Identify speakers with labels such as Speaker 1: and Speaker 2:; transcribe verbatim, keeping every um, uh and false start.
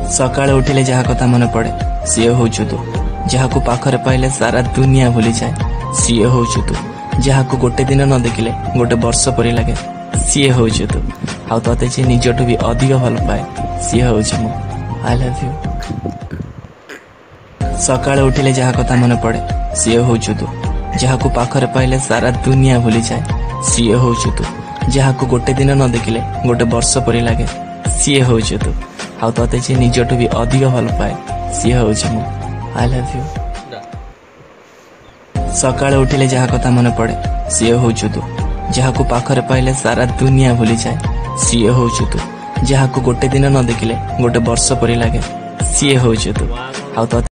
Speaker 1: सकाळे उठिले जहा कथा मन पड़े सीए होचु तू, जहाकू पाखरे पाइले सारा दुनिया भूली जाए सीए होचु तू, जहाकू गोटे दिन न देखिले गोटे वर्ष परी लगे सीए होचु तू, आ तते जे निजठू भी अधिक भल पाए सीए होचु मु। I love you. सकाळे उठिले जहा कथा मन पड़े सीए होचु तू, जहाकू पाखरे पाइले सारा दुनिया भूली जाए सीए होचु तू, जहाकू गोटे दिन न देखिले गोटे वर्ष परी लगे सीए होचु तू, आ तते जे निजठू भी अधिक भल पाए सीए होचु मु। I love you. सकाळे उठिले जहा कथा मन पड़े सीए होचु तू, जहाकू पाखरे पाइले सारा दुनिया भूली जाए सीए होचु तू, जहाकू गोटे दिन न देखिले गोटे वर्ष परी लगे सीए होचु तू, आ